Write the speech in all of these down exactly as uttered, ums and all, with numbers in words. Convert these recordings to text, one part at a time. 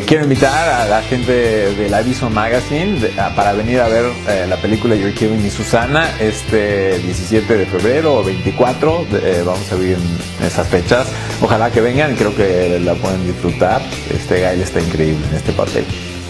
quiero invitar a la gente del Aviso Magazine de, a, para venir a ver eh, la película You're Killing Me, Susana, este diecisiete de febrero o veinticuatro, eh, vamos a vivir en esas fechas. Ojalá que vengan, creo que la pueden disfrutar. Este Gael está increíble en este papel.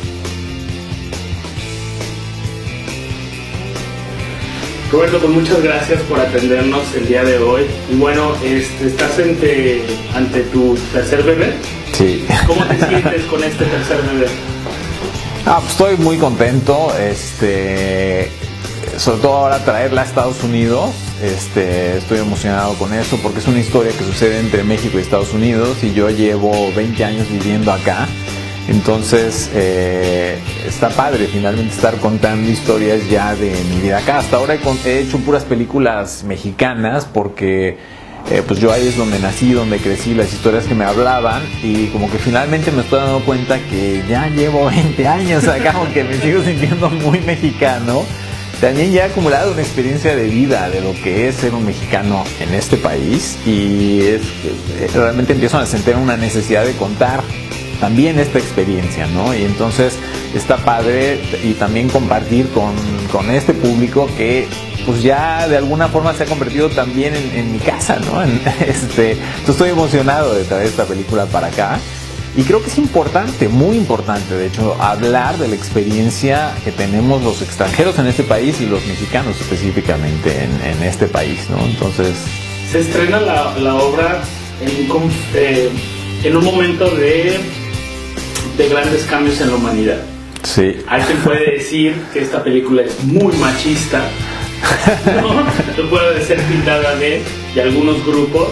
Roberto, pues muchas gracias por atendernos el día de hoy. Y bueno, este, estás ante, ante tu tercer bebé. Sí. ¿Cómo te sientes con este tercer bebé? Ah, pues estoy muy contento, este, sobre todo ahora traerla a Estados Unidos. Este, estoy emocionado con eso porque es una historia que sucede entre México y Estados Unidos y yo llevo veinte años viviendo acá. Entonces eh, está padre finalmente estar contando historias ya de mi vida acá. Hasta ahora he, he hecho puras películas mexicanas porque eh, pues yo ahí es donde nací, donde crecí, las historias que me hablaban, y como que finalmente me estoy dando cuenta que ya llevo veinte años acá, aunque me sigo sintiendo muy mexicano. También ya he acumulado una experiencia de vida de lo que es ser un mexicano en este país, y es, realmente empiezo a sentir una necesidad de contar también esta experiencia, ¿no? Y entonces está padre y también compartir con, con este público que pues ya de alguna forma se ha convertido también en, en mi casa, ¿no? En, este, estoy emocionado de traer esta película para acá y creo que es importante, muy importante de hecho, hablar de la experiencia que tenemos los extranjeros en este país y los mexicanos específicamente en, en este país, ¿no? Entonces... Se estrena la, la obra en, eh, en un momento de... de grandes cambios en la humanidad. Sí. Hay quien puede decir que esta película es muy machista, ¿no? No puede ser pintada de, de algunos grupos,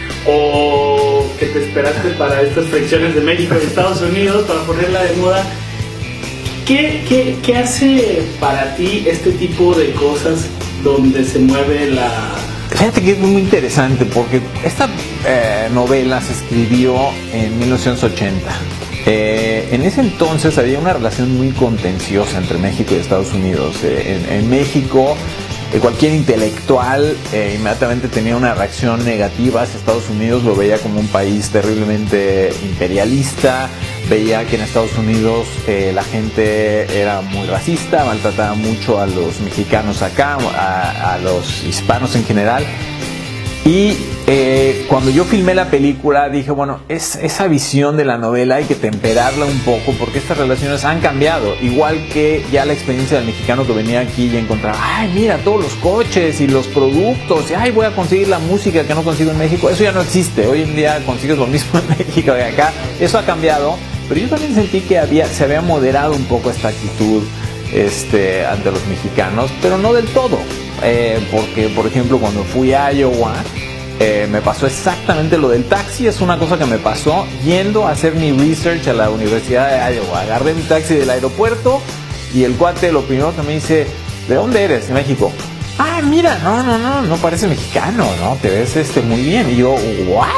o que te esperaste para estas fricciones de México y Estados Unidos para ponerla de moda. ¿Qué, qué, qué hace para ti este tipo de cosas donde se mueve la... Fíjate que es muy interesante porque esta eh, novela se escribió en mil novecientos ochenta. Eh, en ese entonces había una relación muy contenciosa entre México y Estados Unidos. Eh, en, en México, eh, cualquier intelectual eh, inmediatamente tenía una reacción negativa hacia Estados Unidos, lo veía como un país terriblemente imperialista, veía que en Estados Unidos eh, la gente era muy racista, maltrataba mucho a los mexicanos acá, a, a los hispanos en general. Y eh, cuando yo filmé la película dije, bueno, es, esa visión de la novela hay que temperarla un poco porque estas relaciones han cambiado. Igual que ya la experiencia del mexicano que venía aquí y encontraba, ay, mira, todos los coches y los productos, y ay, voy a conseguir la música que no consigo en México. Eso ya no existe. Hoy en día consigues lo mismo en México que acá. Eso ha cambiado, pero yo también sentí que había, se había moderado un poco esta actitud este, ante los mexicanos, pero no del todo. Eh, porque, por ejemplo, cuando fui a Iowa, eh, me pasó exactamente lo del taxi. Es una cosa que me pasó yendo a hacer mi research a la Universidad de Iowa. Agarré mi taxi del aeropuerto y el cuate lo primero que me dice, ¿de dónde eres? De México. Ah, mira, no, no, no, no pareces mexicano, ¿no? Te ves este, muy bien. Y yo, ¿what?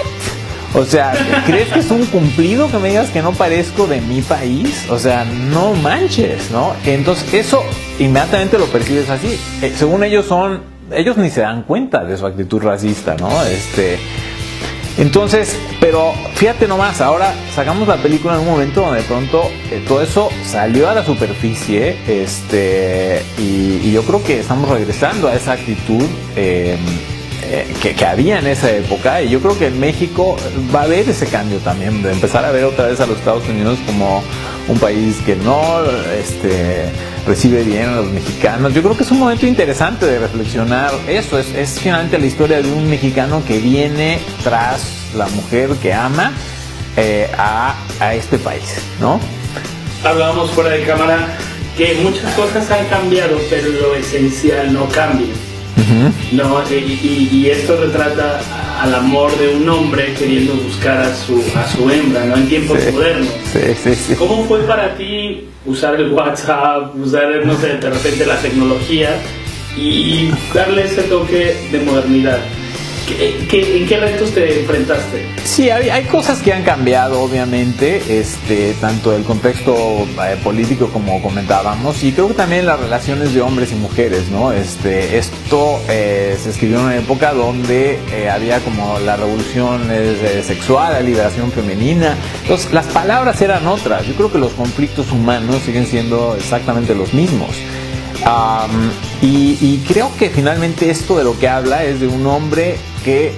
O sea, ¿crees que es un cumplido que me digas que no parezco de mi país? O sea, no manches, ¿no? Entonces, eso inmediatamente lo percibes así. Eh, según ellos son, ellos ni se dan cuenta de su actitud racista, ¿no? Este, entonces, pero fíjate nomás, ahora sacamos la película en un momento donde de pronto eh, todo eso salió a la superficie, este, y, y yo creo que estamos regresando a esa actitud eh, Eh, que, que había en esa época, y yo creo que en México va a haber ese cambio también, de empezar a ver otra vez a los Estados Unidos como un país que no este, recibe bien a los mexicanos. Yo creo que es un momento interesante de reflexionar eso. Es, es finalmente la historia de un mexicano que viene tras la mujer que ama eh, a, a este país, ¿no? Hablábamos fuera de cámara que muchas cosas han cambiado, pero lo esencial no cambia. Uh-huh. No, y, y, y esto retrata al amor de un hombre queriendo buscar a su, a su hembra, ¿no? En tiempos sí, modernos. Sí, sí, sí. ¿Cómo fue para ti usar el WhatsApp, usar, no sé, de repente la tecnología y darle ese toque de modernidad? ¿Qué, qué, ¿En qué retos te enfrentaste? Sí, hay, hay cosas que han cambiado, obviamente, este, tanto el contexto eh, político como comentábamos, y creo que también las relaciones de hombres y mujeres, ¿no? Este, esto eh, se escribió en una época donde eh, había como la revolución eh, sexual, la liberación femenina, entonces las palabras eran otras. Yo creo que los conflictos humanos siguen siendo exactamente los mismos. Um, y, y creo que finalmente esto de lo que habla es de un hombre que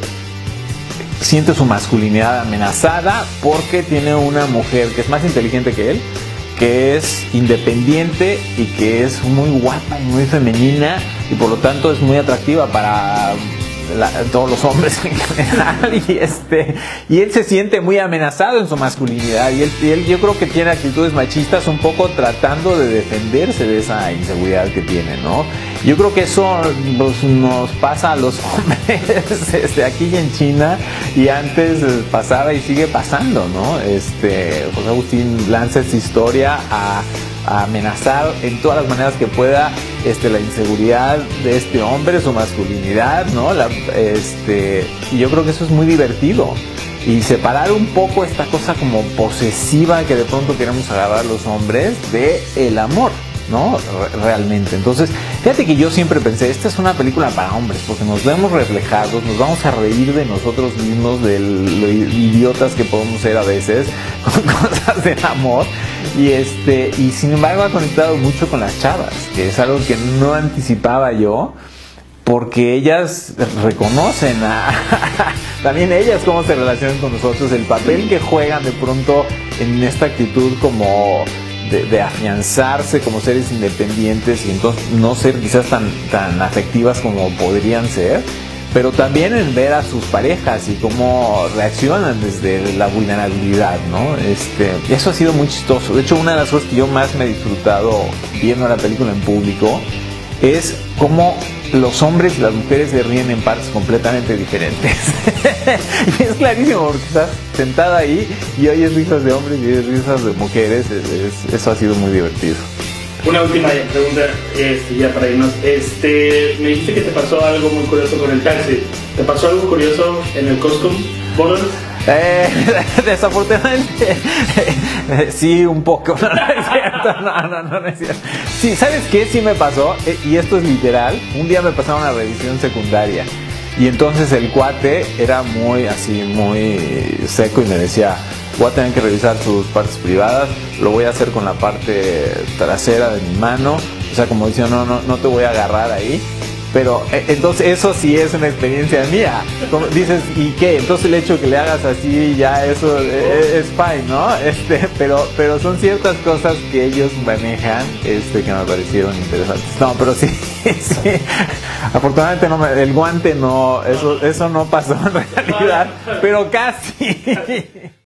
siente su masculinidad amenazada porque tiene una mujer que es más inteligente que él, que es independiente y que es muy guapa y muy femenina y por lo tanto es muy atractiva para la, todos los hombres en general, y este y él se siente muy amenazado en su masculinidad, y él, y él yo creo que tiene actitudes machistas un poco tratando de defenderse de esa inseguridad que tiene, ¿no? Yo creo que eso pues, nos pasa a los hombres este, aquí en China, y antes pasaba y sigue pasando, ¿no? Este, José Agustín lanza esta historia a a amenazar en todas las maneras que pueda este, la inseguridad de este hombre, su masculinidad, ¿no? La, este, y yo creo que eso es muy divertido. Y separar un poco esta cosa como posesiva que de pronto queremos agarrar los hombres de el amor, ¿no? Realmente. Entonces, fíjate que yo siempre pensé, esta es una película para hombres, porque nos vemos reflejados, nos vamos a reír de nosotros mismos, de lo idiotas que podemos ser a veces, con cosas del amor. Y este y sin embargo ha conectado mucho con las chavas, que es algo que no anticipaba yo, porque ellas reconocen a, también ellas cómo se relacionan con nosotros, el papel que juegan de pronto en esta actitud como de, de afianzarse como seres independientes y entonces no ser quizás tan, tan afectivas como podrían ser, pero también en ver a sus parejas y cómo reaccionan desde la vulnerabilidad, ¿no? Este, eso ha sido muy chistoso. De hecho, una de las cosas que yo más me he disfrutado viendo la película en público es cómo los hombres y las mujeres se ríen en partes completamente diferentes. Y es clarísimo porque estás sentada ahí y oyes risas de hombres y oyes risas de mujeres. Es, es, eso ha sido muy divertido. Una última pregunta, este, ya para irnos. Este, me dijiste que te pasó algo muy curioso con el taxi. ¿Te pasó algo curioso en el Costco Borders? Eh, desafortunadamente, eh, sí, un poco. No, no es cierto. No, no, no, no es cierto. Sí, ¿sabes qué? Sí me pasó, eh, y esto es literal. Un día me pasaron una revisión secundaria. Y entonces el cuate era muy así, muy seco y me decía, voy a tener que revisar sus partes privadas, lo voy a hacer con la parte trasera de mi mano, o sea, como diciendo, no, no, no te voy a agarrar ahí. Pero eh, entonces eso sí es una experiencia mía. Como dices, ¿y qué? Entonces el hecho de que le hagas así, ya eso es, es fine, ¿no? Este, pero, pero son ciertas cosas que ellos manejan este, que me parecieron interesantes. No, pero sí, sí. Afortunadamente no me, el guante no, eso, eso no pasó en realidad, pero casi.